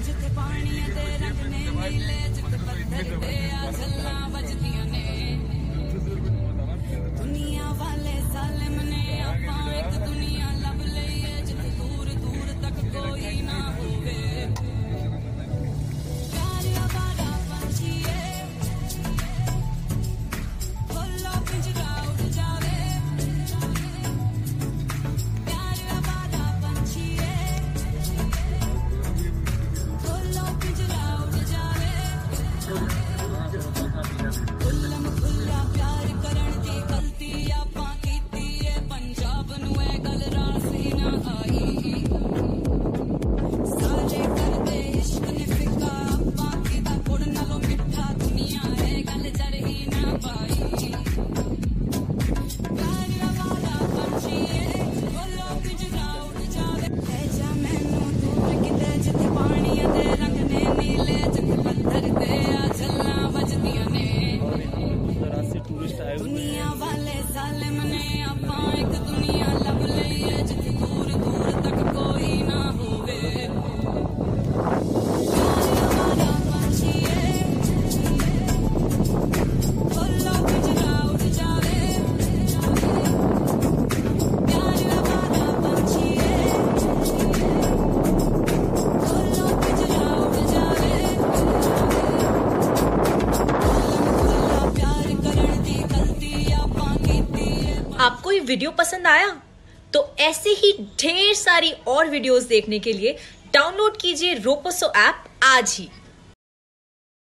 जिथे पानी दे रंग ने नीले जिथे पत्थर ते आ झल्ला बजदियां ने दुनिया वाले जालिम ने आपां एक दुनिया लब लईए जिथे दूर दूर तक कोई ना होवे प्यार आवारा पंछीए खोलो पिंजरा उड़ जावे प्यार आवारा पंछीए खोलो पिंजरा उड़ जावे खुल्लम खुल्ला प्यार करण दी गलती आपां कीती ए पंजाब नूं ए गल रासी ना आई सारे करदे इश्क ने फिक्का आपां कीता गुड़ नालों मिठा दुनिया ए गल जरही ना पाई प्यार आवारा पंछीए खोलो पिंजरा उड़ जावे ले जा मैनू दूर किते जिथे पानी दे रंग ने नीले जिथे पत्थर ते आ झल्ला बजदियां ने दुनिया वाले जालिम ने आपां एक दुनिया लब लईए जिथे दूर दूर तक कोई ना होवे प्यार आवारा पंछीए खोलो पिंजरा उड़ जावे प्यार आवारा पंछीए खोलो पिंजरा उड़ जावे खुल्ला प्यार करण दी गलती आपां कीती ए आपको ये वीडियो पसंद आया तो ऐसे ही ढेर सारी और वीडियोस देखने के लिए डाउनलोड कीजिए रोपोसो ऐप आज ही।